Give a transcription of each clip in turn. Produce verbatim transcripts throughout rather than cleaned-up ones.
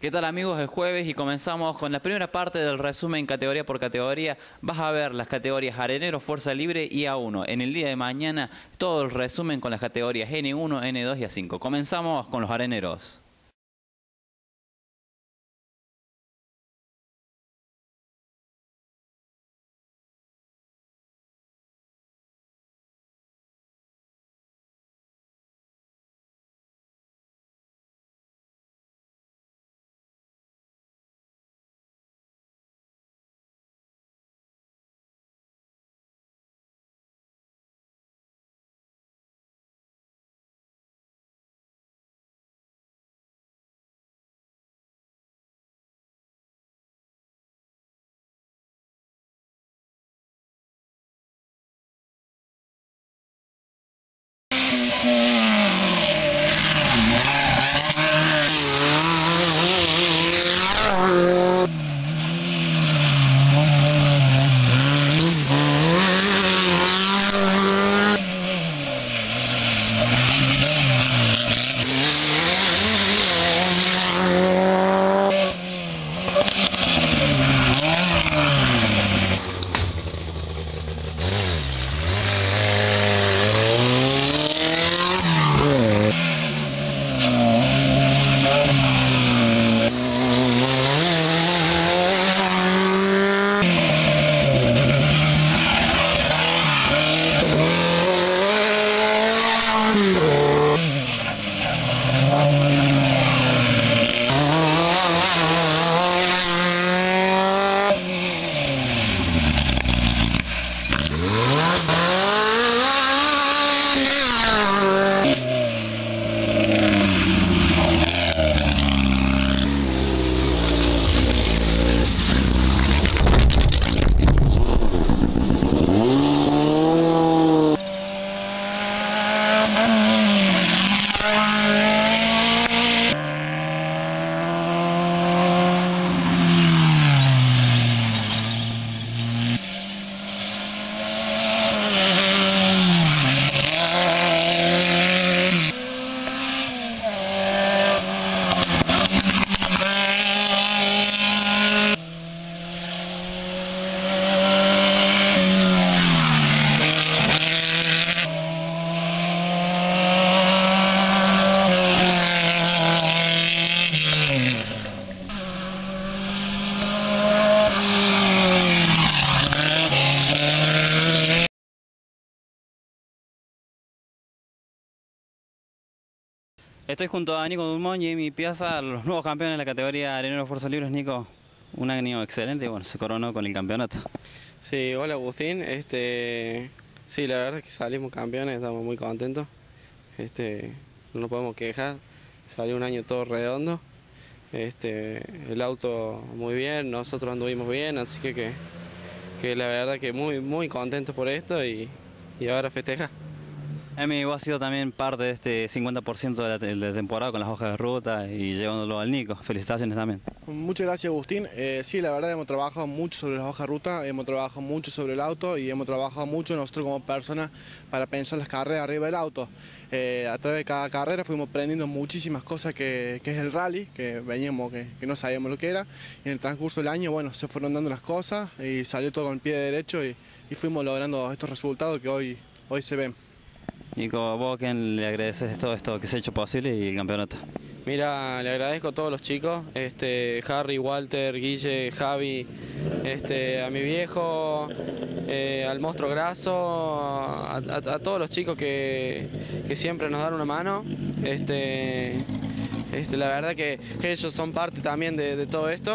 ¿Qué tal amigos? Es jueves y comenzamos con la primera parte del resumen categoría por categoría. Vas a ver las categorías Arenero, Fuerza Libre y A uno. En el día de mañana todo el resumen con las categorías N uno, N dos y A cinco. Comenzamos con los areneros. Estoy junto a Nico Dumont y Amy Piazza, los nuevos campeones de la categoría Arenero Fuerza Libre. Nico, un año excelente y bueno, se coronó con el campeonato. Sí, hola Agustín. Este, sí, la verdad es que salimos campeones, estamos muy contentos. Este, no nos podemos quejar, salió un año todo redondo. Este, el auto muy bien, nosotros anduvimos bien, así que, que, que la verdad que muy, muy contentos por esto y, y ahora festejar. Emi, vos has sido también parte de este cincuenta por ciento de la, de la temporada con las hojas de ruta y llevándolo al Nico. Felicitaciones también. Muchas gracias, Agustín. Eh, sí, la verdad hemos trabajado mucho sobre las hojas de ruta, hemos trabajado mucho sobre el auto y hemos trabajado mucho nosotros como personas para pensar las carreras arriba del auto. Eh, a través de cada carrera fuimos aprendiendo muchísimas cosas que, que es el rally, que veníamos, que, que no sabíamos lo que era. Y en el transcurso del año, bueno, se fueron dando las cosas y salió todo con el pie derecho y, y fuimos logrando estos resultados que hoy, hoy se ven. Nico, ¿vos a quién le agradeces todo esto que se ha hecho posible y el campeonato? Mira, le agradezco a todos los chicos, este, Harry, Walter, Guille, Javi, este, a mi viejo, eh, al monstruo graso, a, a, a todos los chicos que, que siempre nos dan una mano. Este, este, la verdad que ellos son parte también de, de todo esto.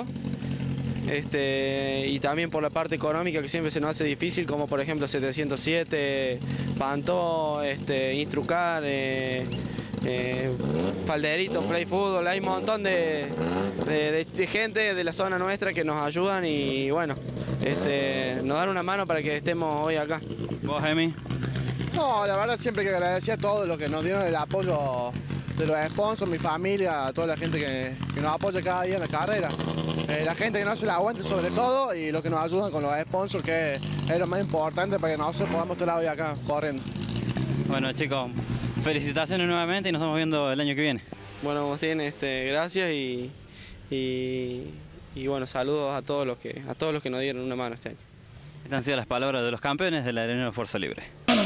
Este, y también por la parte económica que siempre se nos hace difícil, como por ejemplo setecientos siete, Pantó, este, Instrucar, eh, eh, Falderito, Play Fútbol. Hay un montón de, de, de, de gente de la zona nuestra que nos ayudan y bueno, este, nos dan una mano para que estemos hoy acá. ¿Vos, Emi? No, la verdad siempre que agradecer a todos los que nos dieron el apoyo de los sponsors, mi familia, a toda la gente que, que nos apoya cada día en la carrera. Eh, la gente que nos hace el aguante sobre todo y los que nos ayudan con los sponsors, que es lo más importante para que nosotros podamos estar hoy acá corriendo. Bueno chicos, felicitaciones nuevamente y nos estamos viendo el año que viene. Bueno, Agustín, este, gracias y, y, y bueno, saludos a todos los que a todos los que nos dieron una mano este año. Estas han sido las palabras de los campeones del Arenero Fuerza Libre.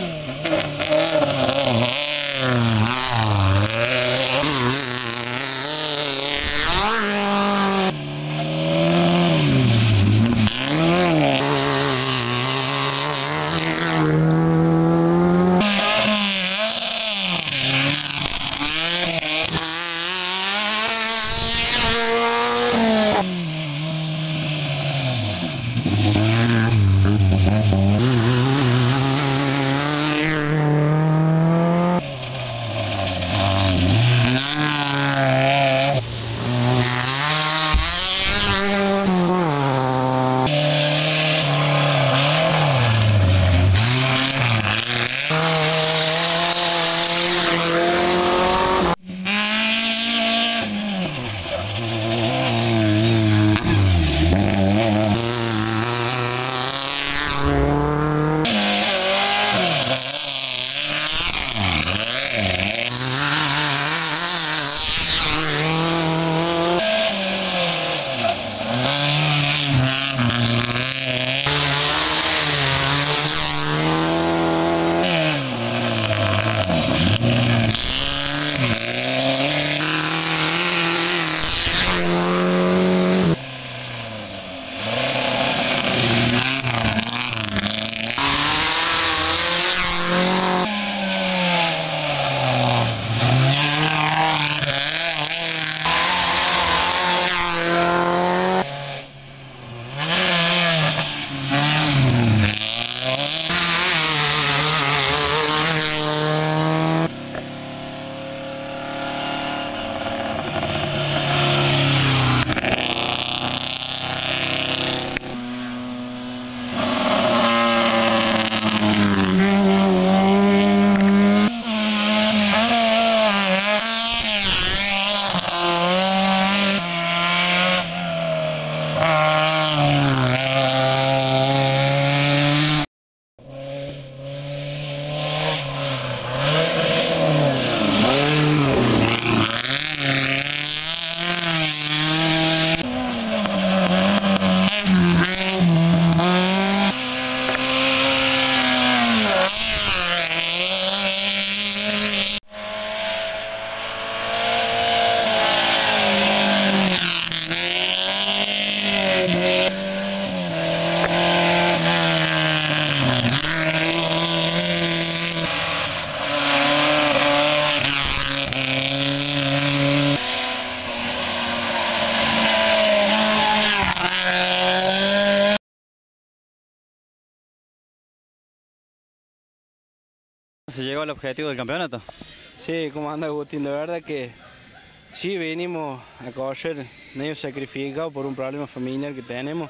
¿Se llegó al objetivo del campeonato? Sí, como anda Agustín, de verdad que sí venimos a correr medio sacrificado por un problema familiar que tenemos,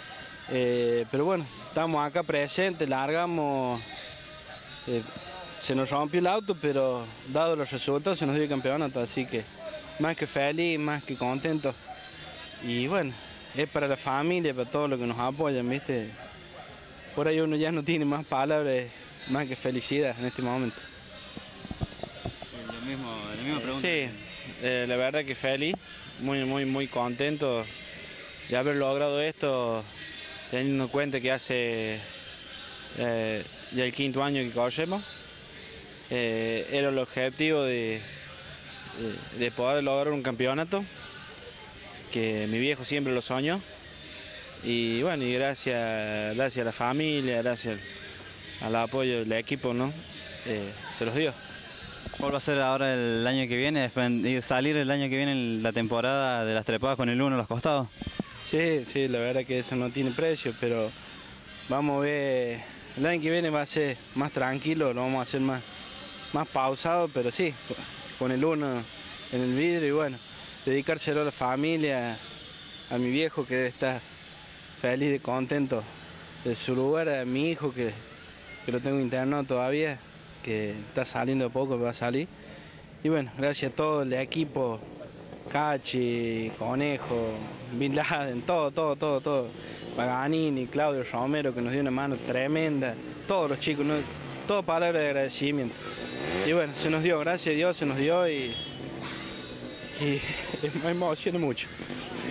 eh, pero bueno, estamos acá presentes, largamos, eh, se nos rompió el auto, pero dado los resultados se nos dio el campeonato, así que más que feliz, más que contento, y bueno, es para la familia, para todos los que nos apoyan, ¿viste? Por ahí uno ya no tiene más palabras, más que felicidad en este momento. Lo mismo, la misma pregunta. Sí, eh, la verdad que feliz, muy, muy, muy contento de haber logrado esto, teniendo en cuenta que hace eh, ya el quinto año que corremos. Eh, era el objetivo de, de poder lograr un campeonato, que mi viejo siempre lo soñó. Y bueno, y gracias, gracias a la familia, gracias al apoyo del equipo, ¿no? Eh, se los dio. ¿Cuál va a ser ahora el año que viene? ¿Ir salir el año que viene en la temporada de las trepadas con el uno a los costados? Sí, sí, la verdad que eso no tiene precio, pero vamos a ver, el año que viene va a ser más tranquilo, lo vamos a hacer más, más pausado, pero sí, con el uno en el vidrio y bueno, dedicárselo a la familia, a mi viejo que debe estar feliz y contento de su lugar, a mi hijo que, que lo tengo internado todavía, que está saliendo poco, va a salir. Y bueno, gracias a todo el equipo, Cachi, Conejo, Bin Laden, todo, todo, todo, todo. Paganini, Claudio Romero, que nos dio una mano tremenda, todos los chicos, ¿no? Todo palabras de agradecimiento. Y bueno, se nos dio, gracias a Dios, se nos dio y, y me emociona mucho.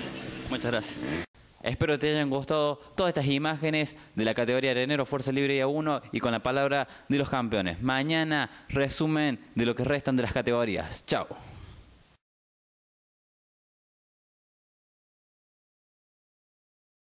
Muchas gracias. Espero que te hayan gustado todas estas imágenes de la categoría arenero Fuerza Libre I A uno y con la palabra de los campeones. Mañana resumen de lo que restan de las categorías. Chao.